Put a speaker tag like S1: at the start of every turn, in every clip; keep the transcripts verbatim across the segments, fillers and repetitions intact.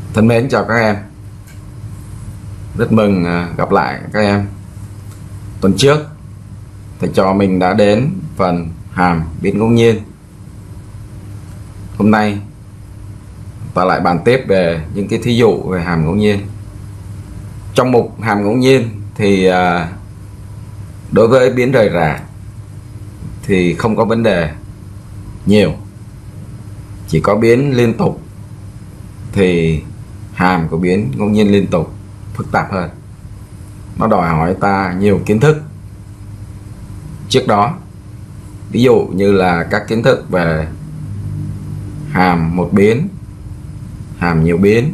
S1: Thân mến chào các em. Rất mừng gặp lại các em. Tuần trước thầy trò mình đã đến phần hàm biến ngẫu nhiên. Hôm nay ta lại bàn tiếp về những cái thí dụ về hàm ngẫu nhiên. Trong mục hàm ngẫu nhiên thì đối với biến rời rạc thì không có vấn đề nhiều, chỉ có biến liên tục thì hàm của biến ngẫu nhiên liên tục phức tạp hơn. Nó đòi hỏi ta nhiều kiến thức trước đó, ví dụ như là các kiến thức về hàm một biến, hàm nhiều biến,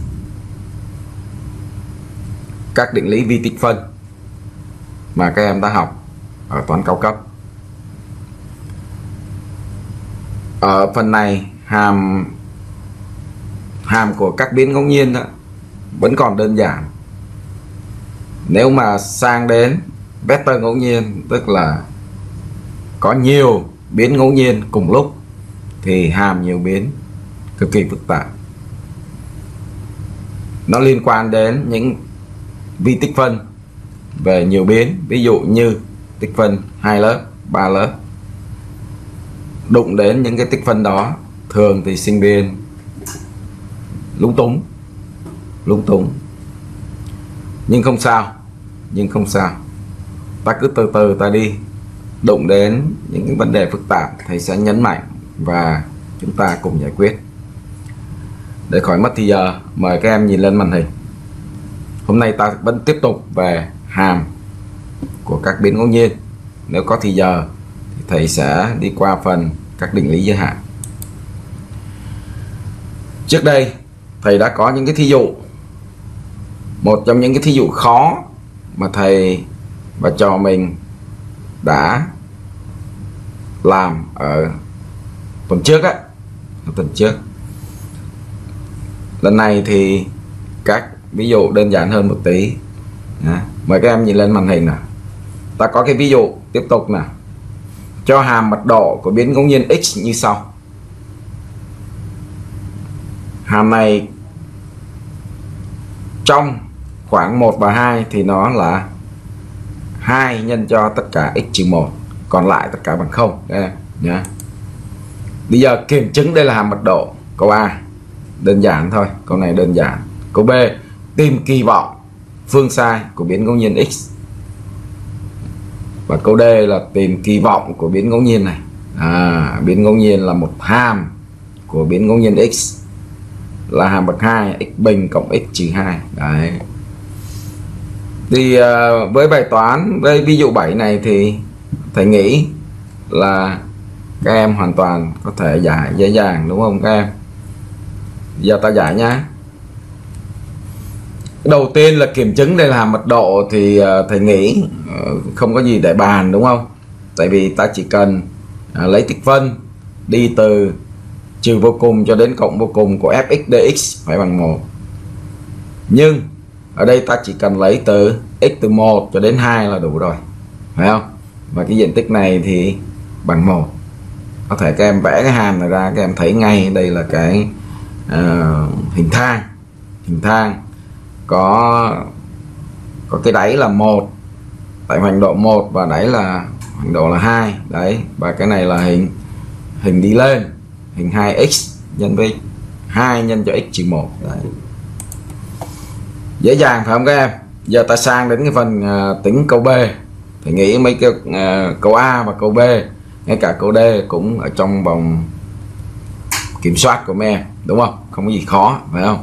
S1: các định lý vi tích phân mà các em đã học ở toán cao cấp. Ở phần này hàm hàm của các biến ngẫu nhiên đó, vẫn còn đơn giản. Nếu mà sang đến vector ngẫu nhiên, tức là có nhiều biến ngẫu nhiên cùng lúc, thì hàm nhiều biến cực kỳ phức tạp. Nó liên quan đến những vi tích phân về nhiều biến, ví dụ như tích phân hai lớp, ba lớp. Đụng đến những cái tích phân đó, thường thì sinh viên lúng túng lúng túng nhưng không sao nhưng không sao ta cứ từ từ ta đi. Đụng đến những cái vấn đề phức tạp thầy sẽ nhấn mạnh và chúng ta cùng giải quyết. Để khỏi mất thì giờ, mời các em nhìn lên màn hình. Hôm nay ta vẫn tiếp tục về hàm của các biến ngẫu nhiên. Nếu có thì giờ thì thầy sẽ đi qua phần các định lý giới hạn. Trước đây thầy đã có những cái thí dụ. Một trong những cái thí dụ khó mà thầy và trò mình đã làm ở tuần trước á, ở tuần trước. Lần này thì các ví dụ đơn giản hơn một tí. Đó. Mời các em nhìn lên màn hình nào. Ta có cái ví dụ tiếp tục nào. Cho hàm mật độ của biến ngẫu nhiên x như sau. Hàm này trong khoảng một và hai thì nó là hai nhân cho tất cả x trừ một, còn lại tất cả bằng không. Đây nhá. Bây giờ kiểm chứng đây là hàm mật độ. Câu A đơn giản thôi, câu này đơn giản. Câu B tìm kỳ vọng phương sai của biến ngẫu nhiên x. Và câu D là tìm kỳ vọng của biến ngẫu nhiên này. À, biến ngẫu nhiên là một hàm của biến ngẫu nhiên x là hàm bậc hai, x bình cộng x trừ hai. Đấy. Thì uh, với bài toán, với ví dụ bảy này thì thầy nghĩ là các em hoàn toàn có thể giải dễ dàng, đúng không các em? Giờ ta giải nhá. Đầu tiên là kiểm chứng đây là hàm mật độ thì uh, thầy nghĩ uh, không có gì để bàn, đúng không? Tại vì ta chỉ cần uh, lấy tích phân đi từ trừ vô cùng cho đến cộng vô cùng của fx dx phải bằng một. Nhưng ở đây ta chỉ cần lấy từ x từ một cho đến hai là đủ rồi, phải không? Và cái diện tích này thì bằng một. Có thể các em vẽ cái hàm này ra, các em thấy ngay đây là cái uh, hình thang. Hình thang có có cái đáy là một tại hoành độ một và đáy là hoành độ là hai. Đấy, và cái này là hình hình đi lên, hình hai x nhân với hai nhân cho x trừ một. Đấy. Dễ dàng phải không các em? Giờ ta sang đến cái phần uh, tính câu B. Thì nghĩ mấy cái uh, câu A và câu B, ngay cả câu D cũng ở trong vòng kiểm soát của mấy em, đúng không? Không có gì khó, phải không?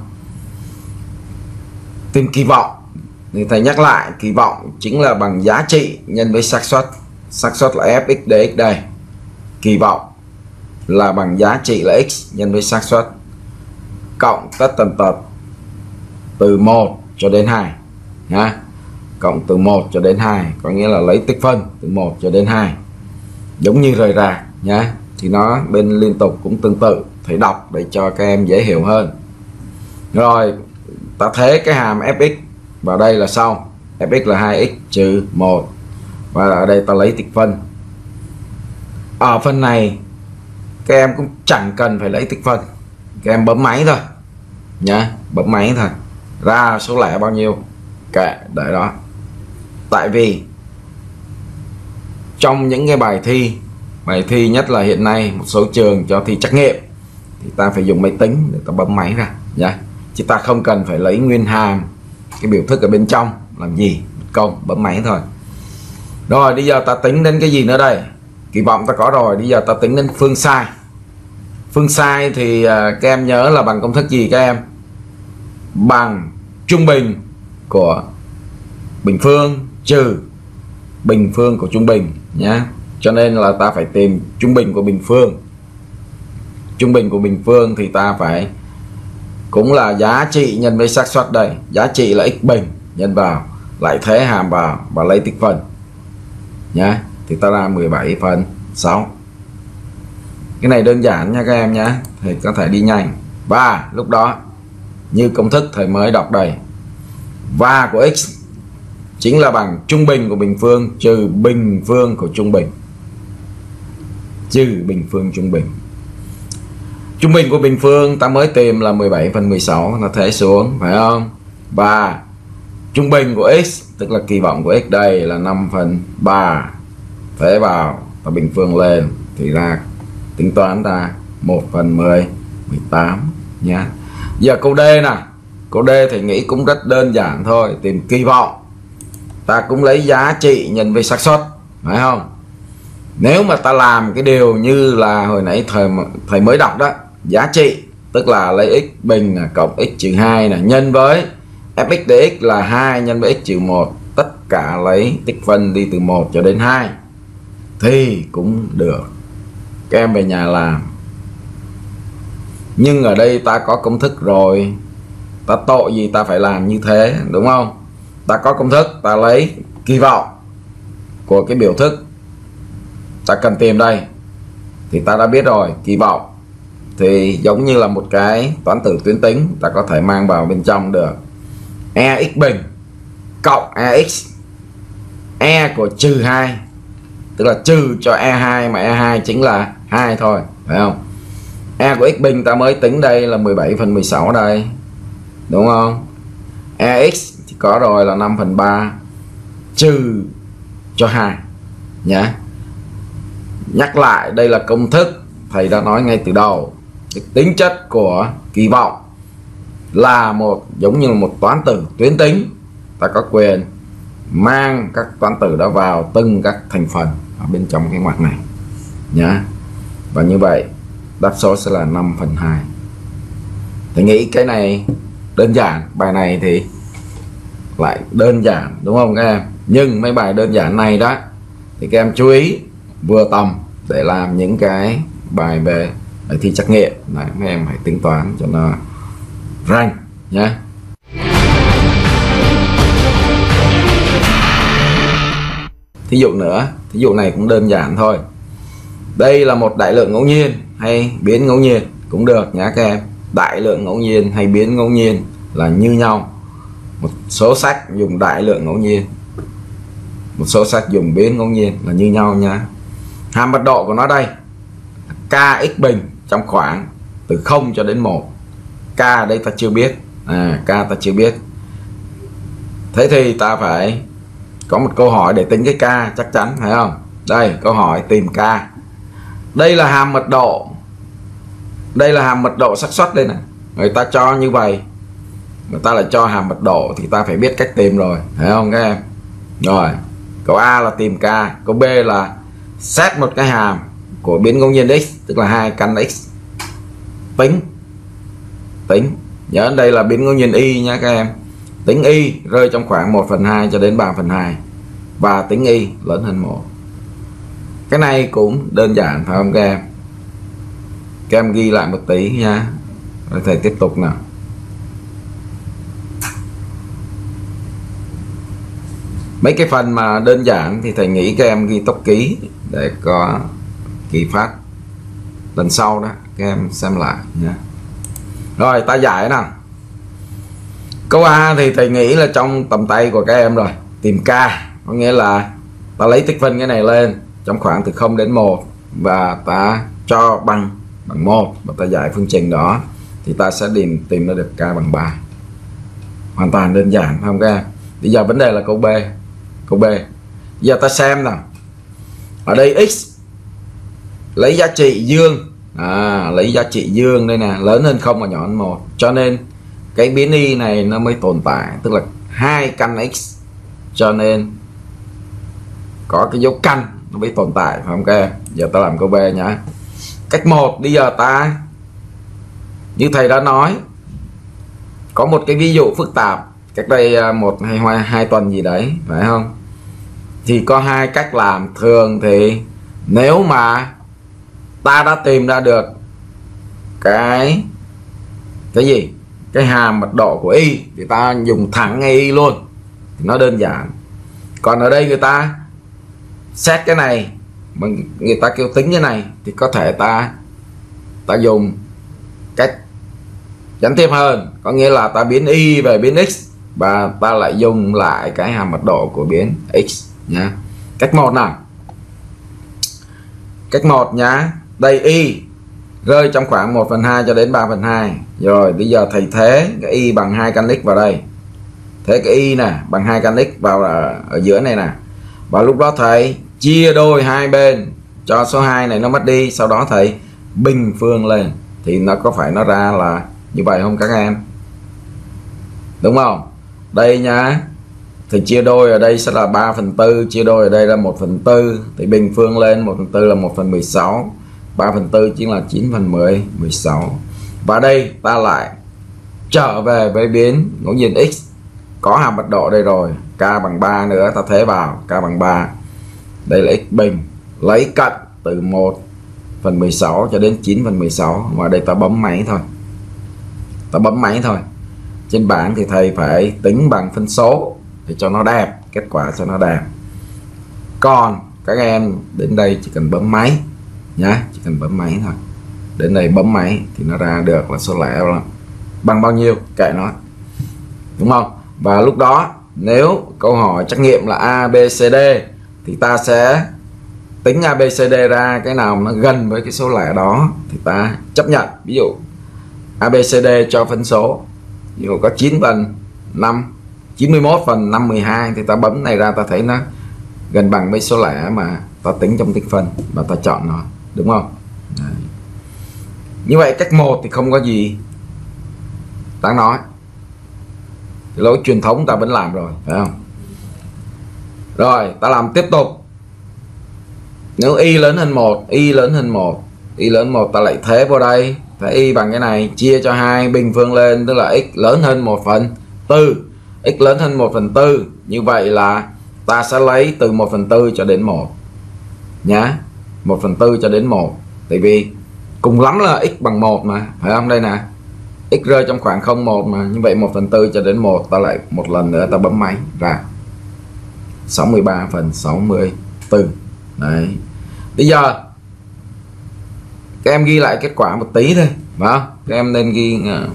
S1: Tìm kỳ vọng thì thầy nhắc lại, kỳ vọng chính là bằng giá trị nhân với xác suất. Xác suất là fx dx đây. Kỳ vọng là bằng giá trị là x nhân với xác suất cộng tất tần tật từ một cho đến hai nhá. Cộng từ một cho đến hai có nghĩa là lấy tích phân từ một cho đến hai. Giống như rời rạc nhá, thì nó bên liên tục cũng tương tự. Thầy đọc để cho các em dễ hiểu hơn. Rồi ta thế cái hàm fx vào đây là xong. Fx là hai x trừ một. Và ở đây ta lấy tích phân. Ở phần này các em cũng chẳng cần phải lấy tích phân, các em bấm máy thôi. nhá, bấm máy thôi. Ra số lẻ bao nhiêu kệ để đó. Tại vì trong những cái bài thi bài thi nhất là hiện nay một số trường cho thi trắc nghiệm thì ta phải dùng máy tính để ta bấm máy ra nha, chứ ta không cần phải lấy nguyên hàm cái biểu thức ở bên trong làm gì, công bấm máy thôi. Rồi bây giờ ta tính đến cái gì nữa đây? Kỳ vọng ta có rồi, bây giờ ta tính đến phương sai. Phương sai thì uh, các em nhớ là bằng công thức gì các em? Bằng trung bình của bình phương trừ bình phương của trung bình nhé. Cho nên là ta phải tìm trung bình của bình phương. Trung bình của bình phương thì ta phải cũng là giá trị nhân với xác suất đây. Giá trị là x bình nhân vào, lại thế hàm vào và lấy tích phân nhé. Thì ta ra mười bảy phần sáu. Cái này đơn giản nha các em nhé, thì có thể đi nhanh. Và lúc đó như công thức thầy mới đọc đây, và của x chính là bằng trung bình của bình phương trừ bình phương của trung bình, trừ bình phương trung bình. Trung bình của bình phương ta mới tìm là mười bảy phần mười sáu, nó thế xuống phải không? Và trung bình của x tức là kỳ vọng của x đây là năm phần ba, thế vào và bình phương lên thì ra tính toán ra một phần mười, mười tám nhá. Giờ câu D nè, câu D thì nghĩ cũng rất đơn giản thôi, tìm kỳ vọng. Ta cũng lấy giá trị nhân với xác suất, phải không? Nếu mà ta làm cái điều như là hồi nãy thầy thầy mới đọc đó, giá trị tức là lấy x bình là cộng x trừ hai là nhân với fx dx là hai nhân với x trừ một, tất cả lấy tích phân đi từ một cho đến hai thì cũng được. Các em về nhà làm. Nhưng ở đây ta có công thức rồi, ta tội gì ta phải làm như thế, đúng không? Ta có công thức, ta lấy kỳ vọng của cái biểu thức ta cần tìm đây thì ta đã biết rồi. Kỳ vọng thì giống như là một cái toán tử tuyến tính, ta có thể mang vào bên trong được. E x bình cộng ex, e của trừ hai tức là trừ cho e hai, mà e hai chính là hai thôi, phải không? E của x bình ta mới tính đây là mười bảy phần mười sáu đây, đúng không? Ex thì có rồi là năm phần ba trừ cho hai nhé. Nhắc lại đây là công thức thầy đã nói ngay từ đầu. Cái tính chất của kỳ vọng là một giống như một toán tử tuyến tính, ta có quyền mang các toán tử đó vào từng các thành phần ở bên trong cái ngoặc này nhá. Và như vậy đáp số sẽ là năm phần hai. Thầy nghĩ cái này đơn giản, bài này thì lại đơn giản đúng không các em? Nhưng mấy bài đơn giản này đó thì các em chú ý vừa tầm để làm những cái bài về bài thi trắc nghiệm này, mấy em phải tính toán cho nó rành nhé. Thí dụ nữa, thí dụ này cũng đơn giản thôi. Đây là một đại lượng ngẫu nhiên hay biến ngẫu nhiên cũng được nhá các em. Đại lượng ngẫu nhiên hay biến ngẫu nhiên là như nhau. Một số sách dùng đại lượng ngẫu nhiên, một số sách dùng biến ngẫu nhiên là như nhau nha. Hàm mật độ của nó đây kx bình trong khoảng từ không cho đến một. K đây ta chưa biết, à, K ta chưa biết. Thế thì ta phải có một câu hỏi để tính cái K chắc chắn, phải không? Đây câu hỏi tìm K. Đây là hàm mật độ, đây là hàm mật độ xác suất đây này. Người ta cho như vậy, người ta lại cho hàm mật độ thì ta phải biết cách tìm rồi, phải không các em? Rồi câu A là tìm K, câu B là xét một cái hàm của biến ngẫu nhiên x tức là hai căn x, tính tính nhớ đây là biến ngẫu nhiên y nha các em. Tính y rơi trong khoảng một phần hai cho đến ba phần hai và tính y lớn hơn một. Cái này cũng đơn giản phải không các em? Các em ghi lại một tí nha, rồi thầy tiếp tục nào. Mấy cái phần mà đơn giản thì thầy nghĩ các em ghi tốc ký để có kỳ phát lần sau đó các em xem lại nhé. Rồi ta giải nào. Câu A thì thầy nghĩ là trong tầm tay của các em rồi. Tìm K có nghĩa là ta lấy tích phân cái này lên trong khoảng từ không đến một và ta cho bằng bằng một và ta giải phương trình đó thì ta sẽ tìm tìm ra được k bằng ba. Hoàn toàn đơn giản phải không các em? Bây giờ vấn đề là câu B. Câu B. Bây giờ ta xem nào. Ở đây x lấy giá trị dương, à, lấy giá trị dương đây nè, lớn hơn không và nhỏ hơn một, cho nên cái biến y này nó mới tồn tại, tức là hai căn x, cho nên có cái dấu căn nó mới tồn tại phải không các em? Giờ ta làm câu B nhá. Cách một, bây giờ ta như thầy đã nói, có một cái ví dụ phức tạp cách đây một hay hai, hai tuần gì đấy phải không? Thì có hai cách làm. Thường thì nếu mà ta đã tìm ra được cái cái gì cái hàm mật độ của y thì ta dùng thẳng ngay y luôn thì nó đơn giản. Còn ở đây người ta xét cái này mà người ta kêu tính cái này thì có thể ta ta dùng cách gián tiếp hơn, có nghĩa là ta biến y về biến x và ta lại dùng lại cái hàm mật độ của biến x nhá. Cách một nào. Cách một nhá. Đây y rơi trong khoảng một phần hai cho đến ba phần hai. Rồi bây giờ thầy thế cái y bằng hai căn x vào đây. Thế cái y nè bằng hai căn x vào ở, ở giữa này nè. Và lúc đó thầy chia đôi hai bên cho số hai này nó mất đi, sau đó thầy bình phương lên thì nó có phải nó ra là như vậy không các em? Đúng không? Đây nhá. Thì chia đôi ở đây sẽ là ba phần tư, chia đôi ở đây là một phần tư, thì bình phương lên một phần tư là một phần mười sáu, ba phần tư chính là chín phần mười, mười sáu. Và đây ta lại trở về với biến ngẫu nhiên x, có hàm mật độ đây rồi, k bằng ba nữa, ta thế vào k bằng ba. Đây là x bình, lấy cận từ một phần mười sáu cho đến chín phần mười sáu, và đây ta bấm máy thôi. Ta bấm máy thôi. Trên bảng thì thầy phải tính bằng phân số để cho nó đẹp, kết quả cho nó đẹp. Còn các em đến đây chỉ cần bấm máy nhá, chỉ cần bấm máy thôi. Đến đây bấm máy thì nó ra được là số lẻ là bằng bao nhiêu, kệ nó. Đúng không? Và lúc đó nếu câu hỏi trắc nghiệm là A, B, C, D thì ta sẽ tính A, B, C, D ra cái nào nó gần với cái số lẻ đó thì ta chấp nhận. Ví dụ A, B, C, D cho phân số, ví dụ có chín phần năm, chín mươi mốt phần năm mười hai thì ta bấm này ra, ta thấy nó gần bằng với số lẻ mà ta tính trong tích phân và ta chọn nó, đúng không? Đấy. Như vậy cách một thì không có gì đáng nói, cái lối truyền thống ta vẫn làm rồi, phải không? Rồi ta làm tiếp tục. Nếu y lớn hơn một, y lớn hơn một, y lớn một ta lại thế vào đây, thế y bằng cái này, chia cho hai, bình phương lên, tức là x lớn hơn một phần tư, x lớn hơn một phần tư. Như vậy là ta sẽ lấy từ một phần tư cho đến một nhá, một phần tư cho đến một, tại vì cùng lắm là x bằng một mà, phải không? Đây nè, x rơi trong khoảng không một mà, như vậy một phần tư cho đến một, ta lại một lần nữa ta bấm máy ra sáu mươi ba phần sáu mươi tư. Đấy. Bây giờ các em ghi lại kết quả một tí thôi, phải không? Các em nên ghi uh,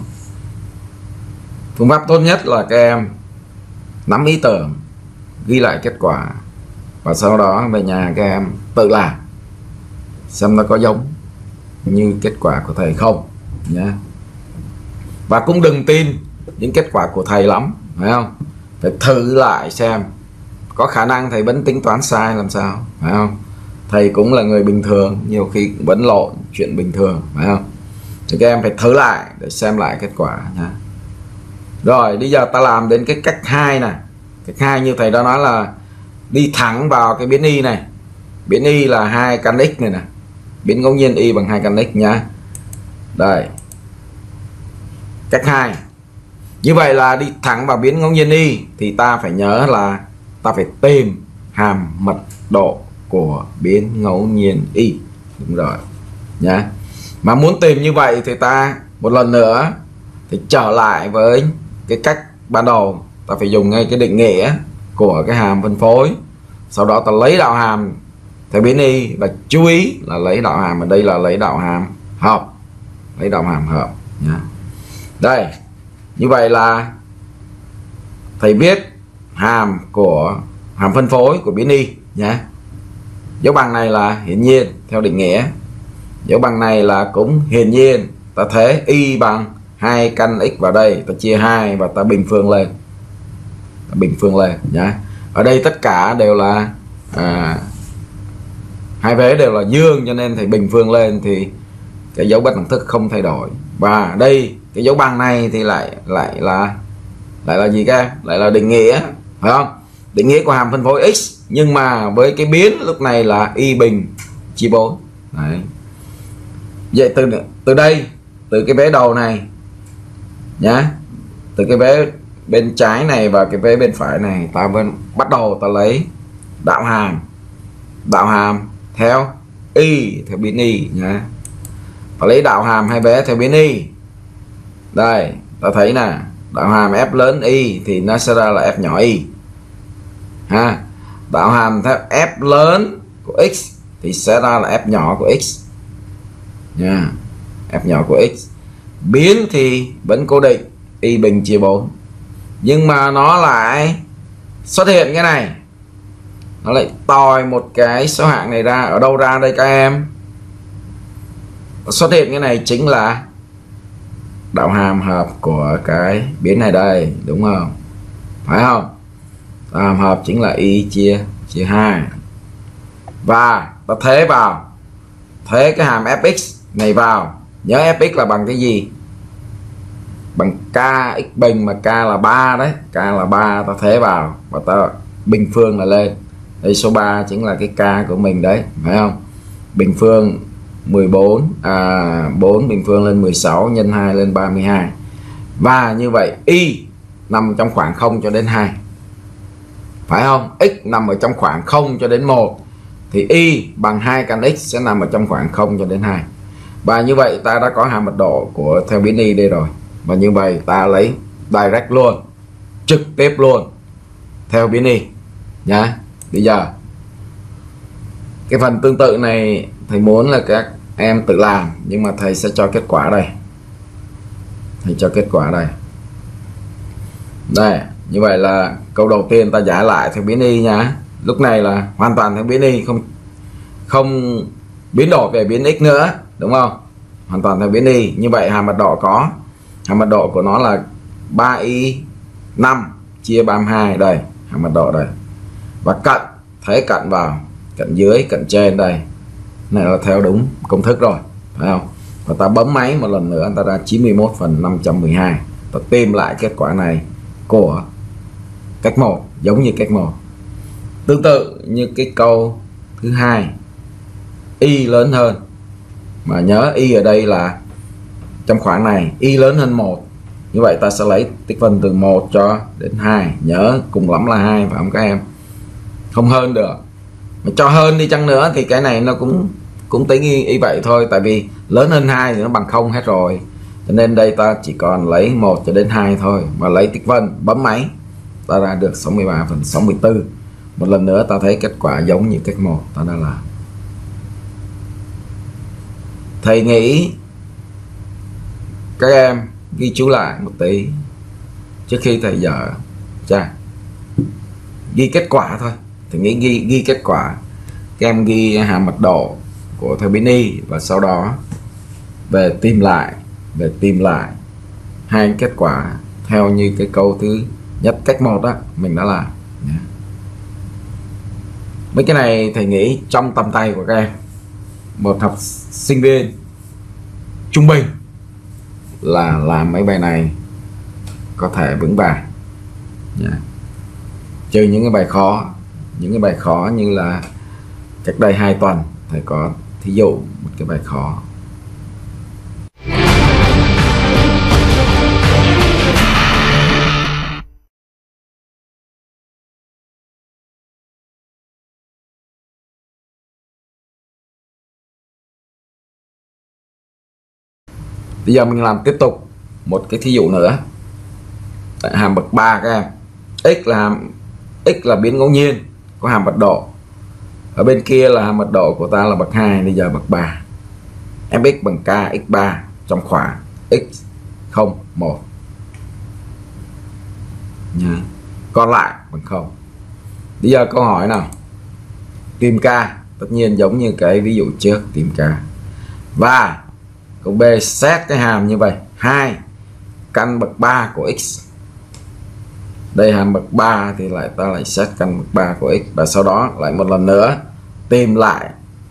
S1: phương pháp tốt nhất là các em nắm ý tưởng, ghi lại kết quả và sau đó về nhà các em tự làm xem nó có giống như kết quả của thầy không nhé. Và cũng đừng tin những kết quả của thầy lắm, phải không? Phải thử lại xem, có khả năng thầy vẫn tính toán sai làm sao, phải không? Thầy cũng là người bình thường, nhiều khi cũng vẫn lộn, chuyện bình thường, phải không? Thì các em phải thử lại để xem lại kết quả nhé. Rồi bây giờ ta làm đến cái cách hai này. Cách hai như thầy đã nói là đi thẳng vào cái biến y này. Biến y là hai căn x này nè, biến ngẫu nhiên y bằng hai căn x nhá. Đây, cách hai. Như vậy là đi thẳng vào biến ngẫu nhiên y thì ta phải nhớ là ta phải tìm hàm mật độ của biến ngẫu nhiên y. Đúng rồi nhá. Mà muốn tìm như vậy thì ta một lần nữa thì trở lại với cái cách ban đầu, ta phải dùng ngay cái định nghĩa của cái hàm phân phối, sau đó ta lấy đạo hàm theo biến y, và chú ý là lấy đạo hàm ở đây là lấy đạo hàm hợp, lấy đạo hàm hợp nhá. Đây, như vậy là thầy viết hàm của hàm phân phối của biến y nhé. Dấu bằng này là hiển nhiên theo định nghĩa, dấu bằng này là cũng hiển nhiên, ta thế y bằng hai căn x vào đây, ta chia hai và ta bình phương lên, ta bình phương lên nhá. Ở đây tất cả đều là à, hai vế đều là dương, cho nên thầy bình phương lên thì cái dấu bất đẳng thức không thay đổi. Và đây cái dấu bằng này thì lại lại là lại là gì các em? Lại là định nghĩa, phải không? Định nghĩa của hàm phân phối x, nhưng mà với cái biến lúc này là y bình chia bốn. Đấy. Vậy từ từ đây, từ cái vế đầu này nhá, từ cái vế bên trái này và cái vế bên phải này, ta vẫn bắt đầu ta lấy đạo hàm, đạo hàm theo y, theo biến y nhá. Ta lấy đạo hàm hai vế theo biến y. Đây, ta thấy nè, đạo hàm f lớn y thì nó sẽ ra là f nhỏ y ha. Đạo hàm theo f lớn của x thì sẽ ra là f nhỏ của x nha, f nhỏ của x. Biến thì vẫn cố định y bình chia bốn, nhưng mà nó lại xuất hiện cái này, nó lại tòi một cái số hạng này ra. Ở đâu ra đây các em? Xuất hiện cái này chính là đạo hàm hợp của cái biến này đây, đúng không? Phải không? Đạo hàm hợp chính là y chia chia hai. Và ta thế vào, thế cái hàm fx này vào. Nhớ fx là bằng cái gì? Bằng k x bình, mà k là ba đấy, k là ba, ta thế vào và ta bình phương là lên. Đây số ba chính là cái k của mình đấy, phải không? Bình phương mười bốn, à bốn bình phương lên mười sáu, nhân hai lên ba mươi hai. Và như vậy y nằm trong khoảng không cho đến hai, phải không? X nằm ở trong khoảng không cho đến một thì y bằng hai căn x sẽ nằm ở trong khoảng không cho đến hai. Và như vậy ta đã có hàm mật độ của theo biến y đây rồi. Và như vậy ta lấy direct luôn, trực tiếp luôn theo biến y nhá. Bây giờ cái phần tương tự này thầy muốn là các em tự làm, nhưng mà thầy sẽ cho kết quả đây. Thầy cho kết quả đây. Đây, như vậy là câu đầu tiên ta giải lại theo biến y nhá. Lúc này là hoàn toàn theo biến y, không không biến đổi về biến x nữa, đúng không? Hoàn toàn theo biến y. Như vậy hàm mật độ có, hàm mật độ của nó là ba y năm chia ba mươi hai, đây hàm mật độ đây. Và cận, thế cận vào, cận dưới, cận trên đây. Này là theo đúng công thức rồi, phải không? Và ta bấm máy một lần nữa, ta ra chín mươi mốt phần năm trăm mười hai. Ta tìm lại kết quả này của cách một, giống như cách một. Tương tự như cái câu thứ hai, y lớn hơn, mà nhớ y ở đây là trong khoảng này, y lớn hơn một. Như vậy ta sẽ lấy tích phân từ một cho đến hai. Nhớ cùng lắm là hai, phải không các em? Không hơn được. Mà cho hơn đi chăng nữa thì cái này nó cũng cũng tính y, y vậy thôi, tại vì lớn hơn hai thì nó bằng không hết rồi. Cho nên đây ta chỉ còn lấy một cho đến hai thôi, và lấy tích phân, bấm máy ta ra được sáu mươi ba phần sáu mươi tư. Một lần nữa ta thấy kết quả giống như cách một ta đã làm. Thầy nghĩ các em ghi chú lại một tí trước khi thầy dở cha. Ghi kết quả thôi, thầy nghĩ ghi ghi kết quả. Các em ghi hàm mật độ của theo biến y, và sau đó về tìm lại về tìm lại hai kết quả theo như cái câu thứ nhất cách một đó mình đã làm. Mấy cái này thầy nghĩ trong tầm tay của các em, một học sinh viên trung bình là làm mấy bài này có thể vững vàng. Yeah. Trừ những cái bài khó, những cái bài khó như là cách đây hai tuần thầy có thí dụ một cái bài khó. Bây giờ mình làm tiếp tục một cái thí dụ nữa. Tại hàm bậc ba các em, x là hàm x là biến ngẫu nhiên có hàm mật độ. Ở bên kia là hàm mật độ của ta là bậc hai, bây giờ bậc ba. Mx bằng k x ba trong khoảng x không một. Nha. Còn lại bằng không. Bây giờ câu hỏi nào. Tìm k, tất nhiên giống như cái ví dụ trước, tìm k. Và câu B xét cái hàm như vậy, hai căn bậc ba của x. Đây hàm bậc ba thì lại ta lại xét căn bậc ba của x, và sau đó lại một lần nữa tìm lại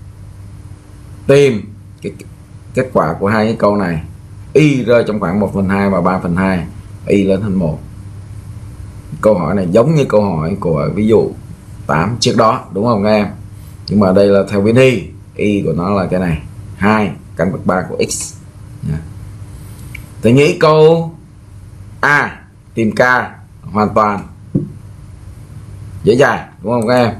S1: tìm cái kết quả của hai cái câu này. Y rơi trong khoảng một phần hai và ba phần hai, y lớn hơn một. Câu hỏi này giống như câu hỏi của ví dụ tám trước đó, đúng không các em? Nhưng mà đây là theo biến y, y của nó là cái này, hai căn bậc ba của x. Thì nghĩ câu A tìm k hoàn toàn dễ dàng, đúng không các em?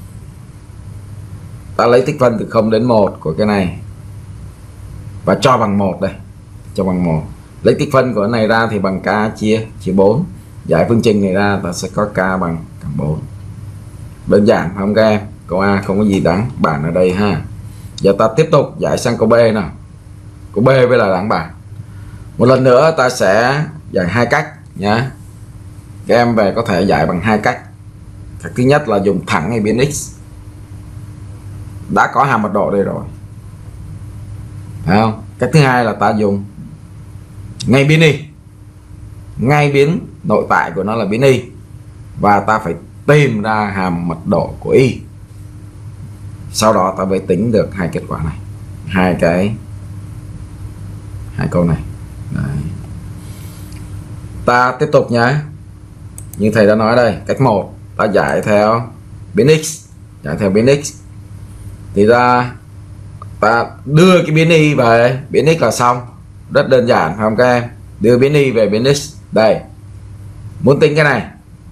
S1: Ta lấy tích phân từ không đến một của cái này và cho bằng một đây, cho bằng một. Lấy tích phân của cái này ra thì bằng k chia chia bốn. Giải phương trình này ra ta sẽ có k bằng bằng bốn. Đơn giản không các em? Câu A không có gì đáng bàn ở đây ha. Giờ ta tiếp tục giải sang câu B nào. Câu B với là đáng bàn. Một lần nữa ta sẽ giải hai cách nhé. Các em về có thể giải bằng hai cách. Cách thứ nhất là dùng thẳng ngay biến x. Đã có hàm mật độ đây rồi, phải không? Cách thứ hai là ta dùng ngay biến y, ngay biến nội tại của nó là biến y, và ta phải tìm ra hàm mật độ của y. Sau đó ta mới tính được hai kết quả này, hai cái hai câu này. Đấy. Ta tiếp tục nhé. Như thầy đã nói đây, cách một ta giải theo biến x, giải theo biến x thì ra ta đưa cái biến y về biến x là xong. Rất đơn giản phải không các em? Đưa biến y về biến x. Đây, muốn tính cái này,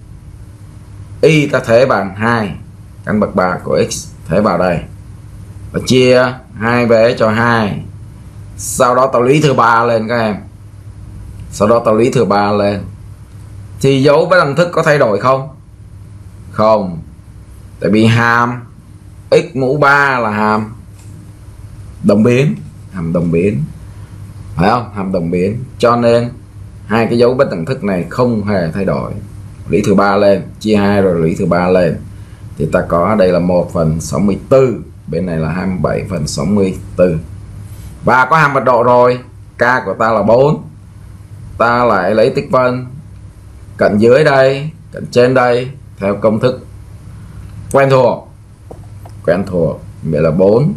S1: y ta thế bằng hai căn bậc ba của x, thế vào đây và chia hai vế cho hai. Sau đó tao lý thừa ba lên các em. Sau đó tao lý thừa ba lên thì dấu với đẳng thức có thay đổi không? Không, tại vì hàm x mũ ba là hàm đồng biến, hàm đồng biến, phải không? Hàm đồng biến, cho nên hai cái dấu bất đẳng thức này không hề thay đổi. Lý thừa ba lên, chia hai rồi lý thừa ba lên thì ta có đây là một phần sáu mươi tư, bên này là hai mươi bảy phần sáu mươi tư. Và có hàm mật độ rồi, k của ta là bốn. Ta lại lấy tích phân cạnh dưới đây, cạnh trên đây theo công thức quen thuộc. Quen thuộc, vậy là bốn.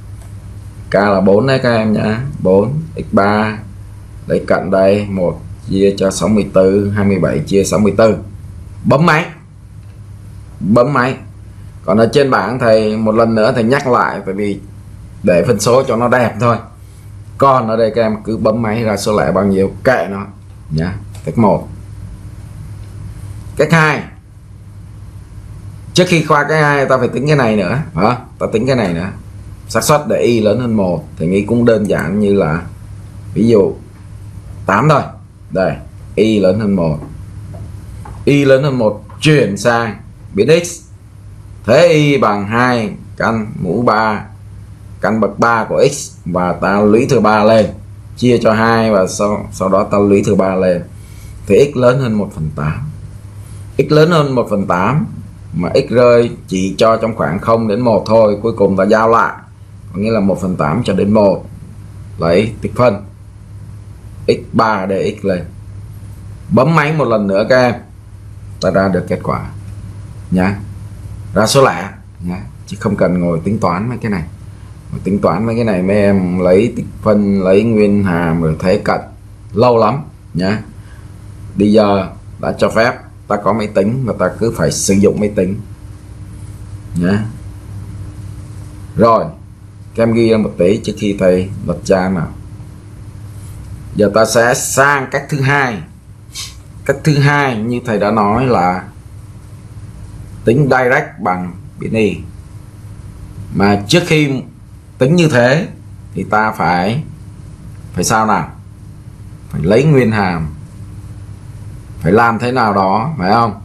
S1: K là bốn đấy các em nhá. bốn x ba lấy cạnh đây, một chia cho sáu mươi tư, hai mươi bảy chia sáu mươi tư. Bấm máy. Bấm máy. Còn ở trên bảng thầy một lần nữa thầy nhắc lại, bởi vì để phân số cho nó đẹp thôi. Còn ở đây các em cứ bấm máy ra số lẻ bao nhiêu kệ nó nhá. Cách một. Cách hai, trước khi khoa cái hai ta phải tính cái này nữa, hả? Ta tính cái này nữa. Xác suất để y lớn hơn một thì nghĩ cũng đơn giản như là ví dụ tám thôi. Đây, y lớn hơn một. Y lớn hơn một chuyển sang biến x. Thế y bằng hai căn mũ ba căn bậc ba của x, và ta lũy thừa ba lên, chia cho hai, và sau sau đó ta lũy thừa ba lên thì x lớn hơn một phần tám. X lớn hơn một phần tám mà x rơi chỉ cho trong khoảng không đến một thôi, cuối cùng ta giao lại, có nghĩa là một phần tám cho đến một. Lấy tích phân x ba để x lên. Bấm máy một lần nữa các em, ta ra được kết quả nhá, ra số lẻ nhá, chứ không cần ngồi tính toán mấy cái này. Ngồi tính toán mấy cái này mấy em lấy tích phân, lấy nguyên hàm rồi thế cận lâu lắm nhá. Bây giờ đã cho phép ta có máy tính mà ta cứ phải sử dụng máy tính nhá. Rồi các em ghi ra một tí trước khi thầy lật trang nào. Giờ ta sẽ sang cách thứ hai. Cách thứ hai như thầy đã nói là tính direct bằng biến y. Mà trước khi tính như thế thì ta phải phải sao nào? Phải lấy nguyên hàm, phải làm thế nào đó, phải không?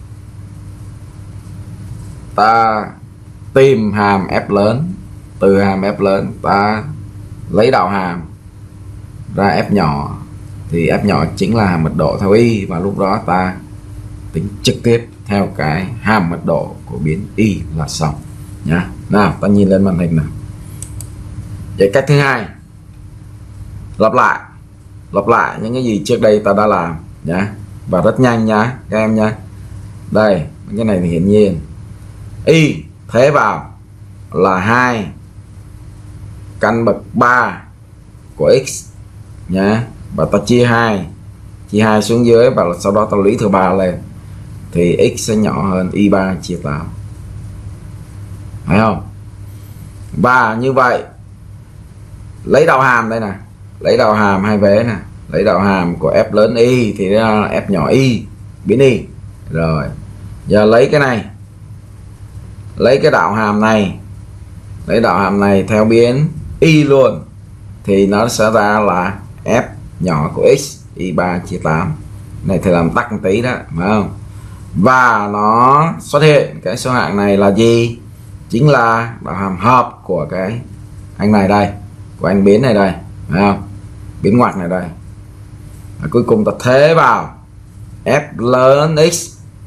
S1: Ta tìm hàm f lớn, từ hàm f lớn ta lấy đạo hàm ra f nhỏ, thì f nhỏ chính là hàm mật độ theo y, và lúc đó ta tính trực tiếp theo cái hàm mật độ của biến y là xong nhá. Nào ta nhìn lên màn hình nào. Vậy cách thứ hai lặp lại lặp lại những cái gì trước đây ta đã làm nhá, và rất nhanh nhá các em nhá. Đây cái này thì hiển nhiên y thế vào là hai căn bậc ba của x nhá, và ta chia hai chia hai xuống dưới và sau đó ta lũy thừa ba lên thì x sẽ nhỏ hơn y ba chia tám, phải không? Và như vậy lấy đạo hàm đây nè, lấy đạo hàm hai vế nè, lấy đạo hàm của f lớn y thì ra là f nhỏ y biến y. Rồi giờ lấy cái này, lấy cái đạo hàm này, lấy đạo hàm này theo biến y luôn thì nó sẽ ra là f nhỏ của x y ba chia tám. Này thì làm tắc một tí đó, phải không? Và nó xuất hiện cái số hạng này là gì? Chính là đạo hàm hợp của cái anh này đây, của anh biến này đây, phải không? Biến ngoặc này đây. Và cuối cùng ta thế vào f lớn x,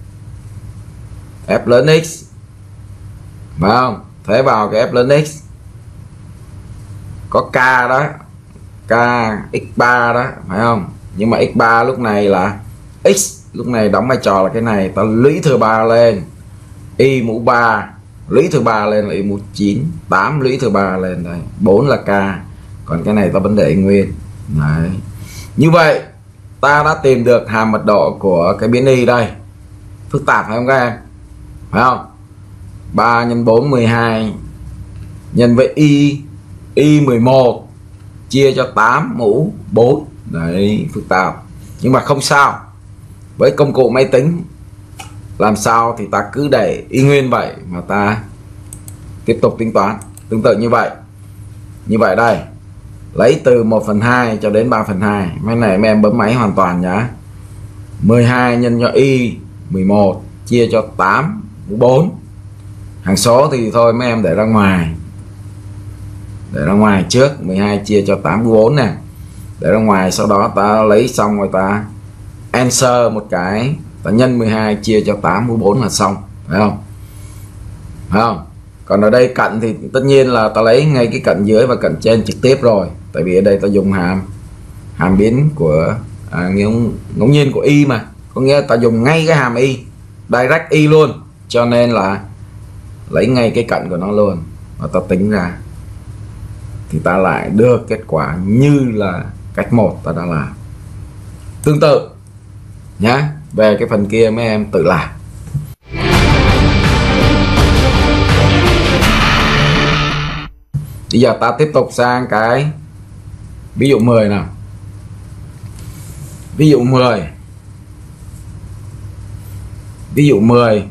S1: f lớn x, phải không? Thế vào cái f lớn x có k đó, k x ba đó, phải không? Nhưng mà x ba lúc này là x lúc này đóng vai trò là cái này, ta lũy thừa ba lên y mũ ba, lũy thừa ba lên là y mũ chín, tám lũy thừa ba lên đây, bốn là k, còn cái này ta vẫn để nguyên. Đấy. Như vậy ta đã tìm được hàm mật độ của cái biến y đây. Phức tạp phải không các em? Phải không? ba nhân bốn mười hai nhân với y y mười một chia cho tám mũ bốn. Đấy, phức tạp. Nhưng mà không sao. Với công cụ máy tính làm sao thì ta cứ để y nguyên vậy mà ta tiếp tục tính toán. Tương tự như vậy. Như vậy đây. Lấy từ một phần hai cho đến ba phần hai. Mấy này mấy em bấm máy hoàn toàn nhá. mười hai nhân cho y mười một chia cho tám mũ bốn. Hàng số thì thôi mấy em để ra ngoài. Để ra ngoài trước, mười hai chia cho tám mũ bốn nè. Để ra ngoài, sau đó ta lấy xong rồi ta answer một cái, ta nhân mười hai chia cho tám mũ bốn là xong, phải không? Phải không? Còn ở đây cạnh thì tất nhiên là ta lấy ngay cái cạnh dưới và cạnh trên trực tiếp rồi, tại vì ở đây ta dùng hàm hàm biến của à, ngẫu, ngẫu nhiên của y mà, có nghĩa là ta dùng ngay cái hàm y, direct y luôn, cho nên là lấy ngay cái cạnh của nó luôn và ta tính ra thì ta lại được kết quả như là cách một ta đã làm. Tương tự nhá, về cái phần kia mấy em tự làm. Bây giờ ta tiếp tục sang cái ví dụ mười nào. Ví dụ mười. Ví dụ mười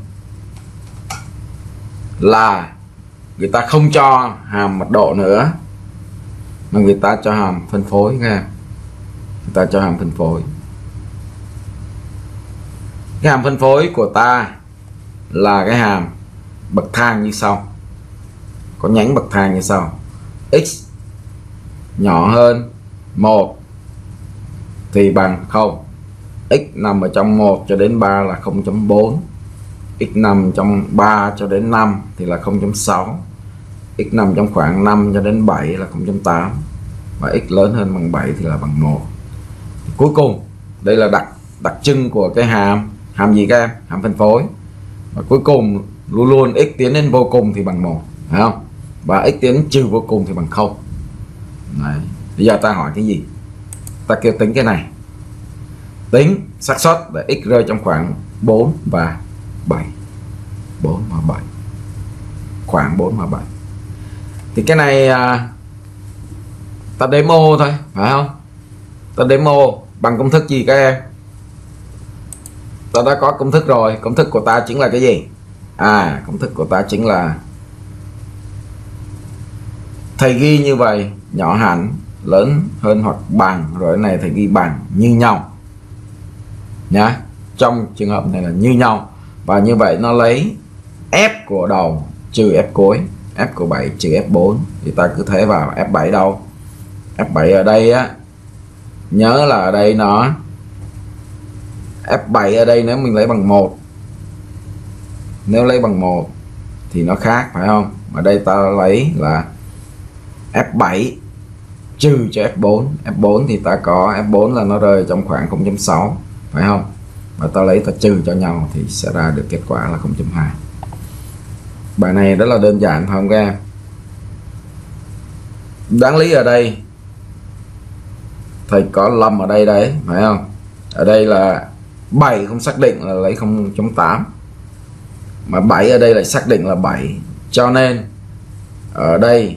S1: là người ta không cho hàm mật độ nữa mà người ta cho hàm phân phối nha. Người ta cho hàm phân phối. Cái hàm phân phối của ta là cái hàm bậc thang như sau. Có nhánh bậc thang như sau. X nhỏ hơn một thì bằng không. X nằm ở trong một cho đến ba là không chấm bốn. X nằm trong ba cho đến năm thì là không chấm sáu. X nằm trong khoảng năm cho đến bảy là không chấm tám. Và x lớn hơn bằng bảy thì là bằng một. Thì cuối cùng đây là đặc đặc trưng của cái hàm hàm gì các em? Hàm phân phối. Và cuối cùng luôn luôn x tiến đến vô cùng thì bằng một, phải không? Và x tiến trừ vô cùng thì bằng không. Đấy. Bây giờ ta hỏi cái gì? Ta kêu tính cái này. Tính xác suất để x rơi trong khoảng bốn và bảy. bốn và bảy. Khoảng bốn và bảy. Thì cái này à, ta demo thôi, phải không? Ta demo bằng công thức gì các em? Ta đã có công thức rồi. Công thức của ta chính là cái gì? À, công thức của ta chính là thầy ghi như vậy, nhỏ hẳn, lớn hơn hoặc bằng, rồi cái này thầy ghi bằng như nhau nhá. Trong trường hợp này là như nhau. Và như vậy nó lấy f của đầu trừ f cuối, f của bảy trừ f bốn, thì ta cứ thế vào. F bảy đâu? F bảy ở đây á, nhớ là ở đây nó F bảy ở đây nếu mình lấy bằng một, nếu lấy bằng một thì nó khác, phải không? Ở đây ta lấy là F bảy trừ cho F bốn. F bốn thì ta có F bốn là nó rơi trong khoảng không chấm sáu, phải không? Và ta lấy ta trừ cho nhau thì sẽ ra được kết quả là không chấm hai. Bài này rất là đơn giản phải không các em? Đáng lý ở đây thầy có lầm ở đây đấy, phải không? Ở đây là bảy không xác định là lấy không chấm tám, mà bảy ở đây lại xác định là bảy, cho nên ở đây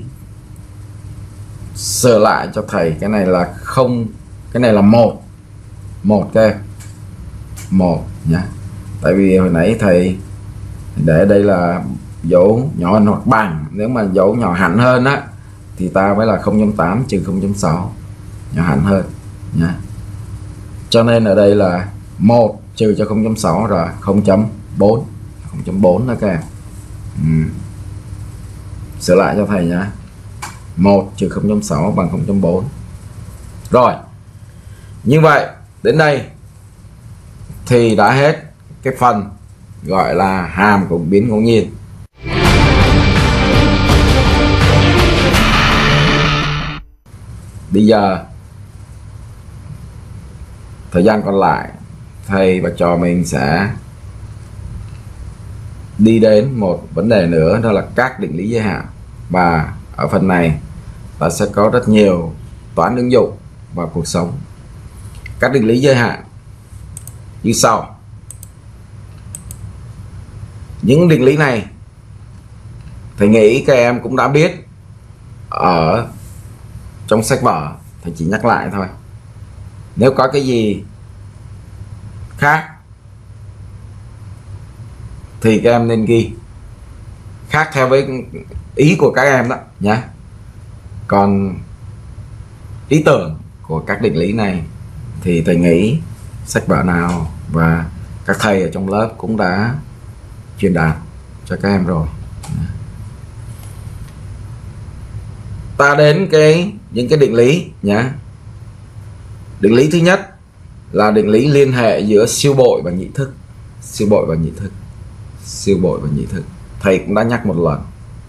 S1: sửa lại cho thầy cái này là không, cái này là một, một các em, một nhá. Tại vì hồi nãy thầy để đây là dấu nhỏ hơn hoặc bằng, nếu mà dấu nhỏ hẳn hơn á thì ta mới là không chấm tám trừ không chấm sáu, nhỏ hẳn hơn nhá. Cho nên ở đây là một trừ cho không chấm sáu rồi không chấm bốn, không chấm bốn đó các em. Ừ. Sửa lại cho thầy nhá. một trừ không chấm sáu bằng không chấm bốn. Rồi. Như vậy đến đây thì đã hết cái phần gọi là hàm của biến ngẫu nhiên. Bây giờ thời gian còn lại thầy và trò mình sẽ đi đến một vấn đề nữa, đó là các định lý giới hạn. Và ở phần này ta sẽ có rất nhiều toán ứng dụng vào cuộc sống. Các định lý giới hạn như sau. Những định lý này thầy nghĩ các em cũng đã biết ở trong sách vở, thầy chỉ nhắc lại thôi. Nếu có cái gì khác thì các em nên ghi khác theo với ý của các em đó nhé. Còn ý tưởng của các định lý này thì thầy nghĩ sách vở nào và các thầy ở trong lớp cũng đã truyền đạt cho các em rồi. Ta đến cái những cái định lý nhé. Định lý thứ nhất là định lý liên hệ giữa siêu bội và nhị thức. Siêu bội và nhị thức. Siêu bội và nhị thức. Thầy cũng đã nhắc một lần.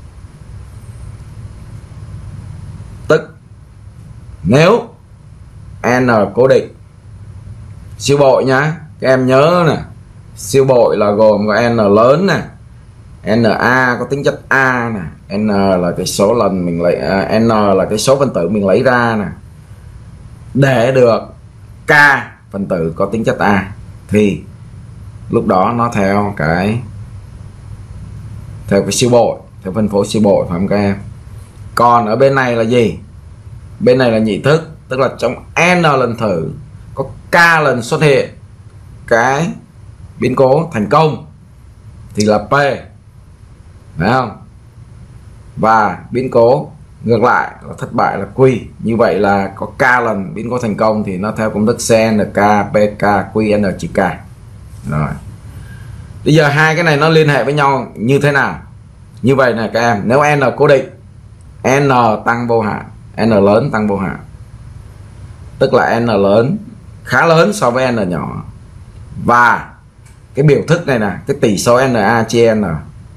S1: Tức nếu n cố định, siêu bội nhá, các em nhớ nè, siêu bội là gồm có n lớn nè, na có tính chất a nè, n là cái số lần mình lấy, à, n là cái số phân tử mình lấy ra nè, để được k phân tử có tính chất a thì lúc đó nó theo cái theo cái siêu bội, theo phân phối siêu bội, phải không các em? Còn ở bên này là gì? Bên này là nhị thức, tức là trong n lần thử có k lần xuất hiện cái biến cố thành công thì là p, phải không? Và biến cố ngược lại là thất bại là q. Như vậy là có k lần biến cố thành công thì nó theo công thức cnk pk qn trừ k. Rồi. Bây giờ hai cái này nó liên hệ với nhau như thế nào? Như vậy này các em, nếu n cố định, n tăng vô hạn, n lớn tăng vô hạn, tức là n lớn khá lớn so với n nhỏ, và cái biểu thức này nè, cái tỷ số na chia n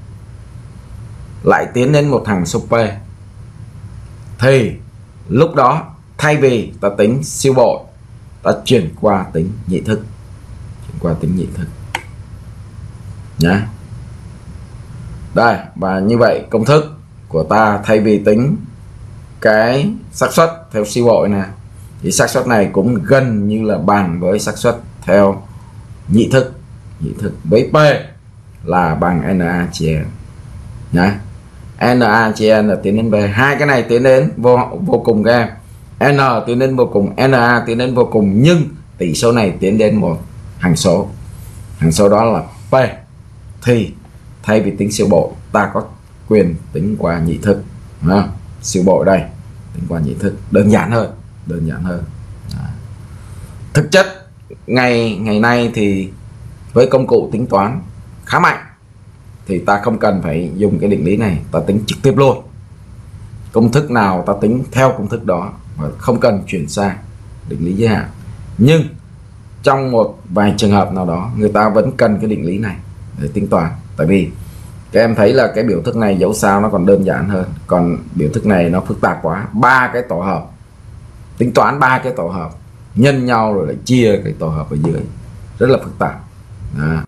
S1: lại tiến đến một thằng số p, thì lúc đó thay vì ta tính siêu bội, ta chuyển qua tính nhị thức, chuyển qua tính nhị thức nhá. Đây, và như vậy công thức của ta thay vì tính cái xác suất theo siêu bội nè, thì xác suất này cũng gần như là bằng với xác suất theo nhị thức. Nhị thức với p là bằng na chia n nhá. Na chia n là tiến đến b, hai cái này tiến đến vô vô cùng các em. N tiến đến vô cùng, na tiến đến vô cùng, nhưng tỷ số này tiến đến một hằng số, hằng số đó là p, thì thay vì tính siêu bội ta có quyền tính qua nhị thức. À, siêu bội đây tính qua nhị thức, đơn giản hơn, đơn giản hơn. À. Thực chất ngày ngày nay thì với công cụ tính toán khá mạnh thì ta không cần phải dùng cái định lý này, ta tính trực tiếp luôn. Công thức nào ta tính theo công thức đó và không cần chuyển sang định lý giới hạn. Nhưng trong một vài trường hợp nào đó người ta vẫn cần cái định lý này để tính toán. Tại vì các em thấy là cái biểu thức này dẫu sao nó còn đơn giản hơn, còn biểu thức này nó phức tạp quá, ba cái tổ hợp tính toán ba cái tổ hợp nhân nhau rồi lại chia cái tổ hợp ở dưới, rất là phức tạp. Đó.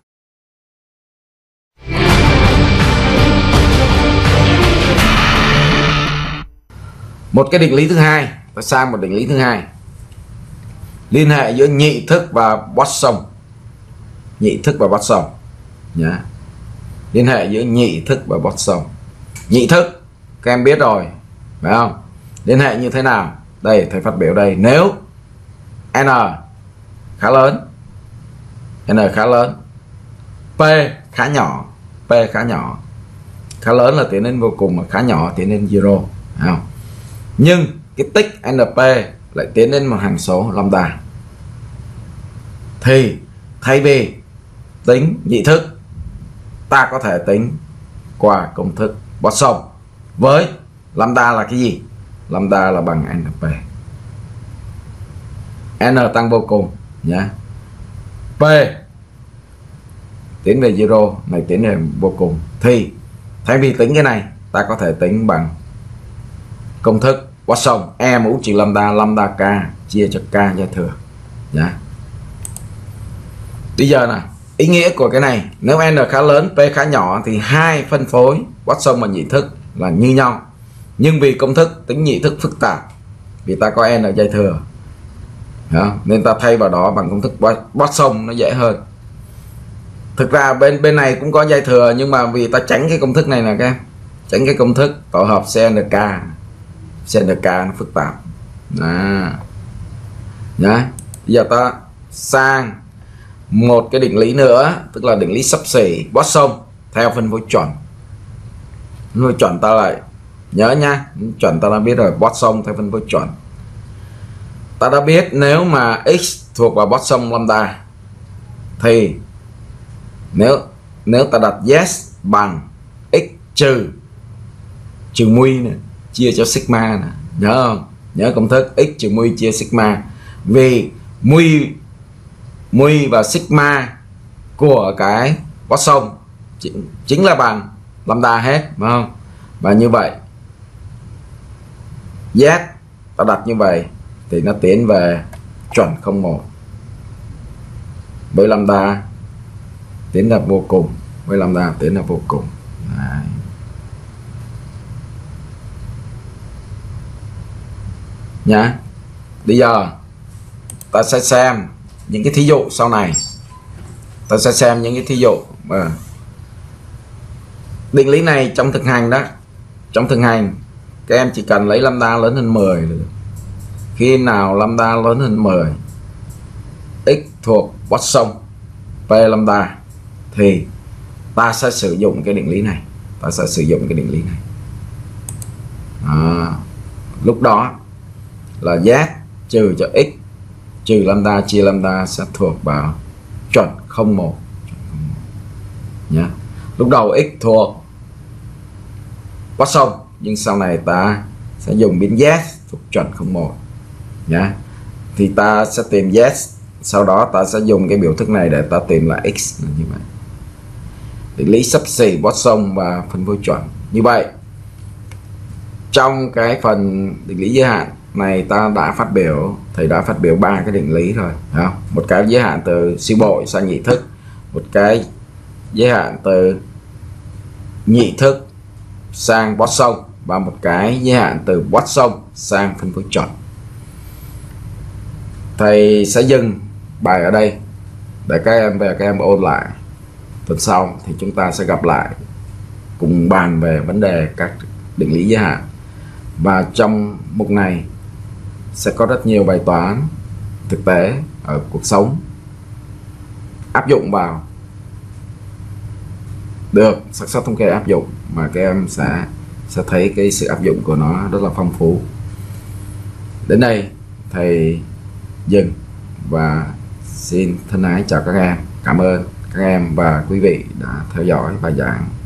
S1: Một cái định lý thứ hai, ta sang một định lý thứ hai, liên hệ giữa nhị thức và boson. Nhị thức và boson nhá. Liên hệ giữa nhị thức và boson. Nhị thức các em biết rồi phải không? Liên hệ như thế nào? Đây thầy phát biểu đây. Nếu n khá lớn, n khá lớn, p khá nhỏ, p khá nhỏ, khá lớn là tiến đến vô cùng, mà khá nhỏ tiến đến zero, phải không? Nhưng cái tích np lại tiến đến một hằng số lambda, thì thay vì tính nhị thức, ta có thể tính qua công thức boson với lambda là cái gì? Lambda là bằng np. N tăng vô cùng nhé. P tiến về zero, này tiến về vô cùng, thì thay vì tính cái này, ta có thể tính bằng công thức boson e mũ trừ lambda, lambda k chia cho k gia thừa nhé. Bây giờ này, ý nghĩa của cái này, nếu n khá lớn, p khá nhỏ thì hai phân phối boson và nhị thức là như nhau. Nhưng vì công thức tính nhị thức phức tạp, vì ta có n dây thừa, đó, nên ta thay vào đó bằng công thức boson nó dễ hơn. Thực ra bên bên này cũng có dây thừa, nhưng mà vì ta tránh cái công thức này nè các em, tránh cái công thức tổ hợp xê en ca, xê en ca nó phức tạp. Đó. Nhá. Bây giờ ta sang một cái định lý nữa, tức là định lý xấp xỉ boson theo phân phối chuẩn. Phân phối chuẩn ta lại nhớ nha, chuẩn ta đã biết rồi, boson theo phân phối chuẩn. Ta đã biết nếu mà x thuộc vào boson lambda thì nếu nếu ta đặt yes bằng x trừ trừ mui này, chia cho sigma này, nhớ không? Nhớ công thức x trừ mui chia sigma, vì mui mui và sigma của cái boson chính, chính là bằng lambda hết, phải không? Và như vậy z ta đặt như vậy thì nó tiến về chuẩn không một, với lambda tiến là vô cùng, với lambda tiến là vô cùng. Đấy. Nhá. Bây giờ ta sẽ xem những cái thí dụ sau này, ta sẽ xem những cái thí dụ mà định lý này trong thực hành đó, trong thực hành các em chỉ cần lấy lambda lớn hơn mười được. Khi nào lambda lớn hơn mười, x thuộc boson p lambda, thì ta sẽ sử dụng cái định lý này, ta sẽ sử dụng cái định lý này. À, lúc đó là z trừ cho x trừ lambda chia lambda sẽ thuộc vào chuẩn không một nhá. Lúc đầu x thuộc boson, nhưng sau này ta sẽ dùng biến z thuộc chuẩn không một nhá. Thì ta sẽ tìm z, sau đó ta sẽ dùng cái biểu thức này để ta tìm lại x, như vậy. Định lý xấp xỉ boson và phân phối chuẩn. Như vậy trong cái phần định lý giới hạn này ta đã phát biểu, thầy đã phát biểu ba cái định lý rồi, phải không? Một cái giới hạn từ siêu bội sang nhị thức, một cái giới hạn từ nhị thức sang boson, và một cái giới hạn từ boson sang phân phối chuẩn. Thầy sẽ dừng bài ở đây để các em về các em ôn lại. Tuần sau thì chúng ta sẽ gặp lại cùng bàn về vấn đề các định lý giới hạn. Và trong mục này sẽ có rất nhiều bài toán thực tế ở cuộc sống áp dụng vào được xác suất thống kê áp dụng, mà các em sẽ sẽ thấy cái sự áp dụng của nó rất là phong phú. Đến đây thầy dừng và xin thân ái chào các em. Cảm ơn các em và quý vị đã theo dõi bài giảng.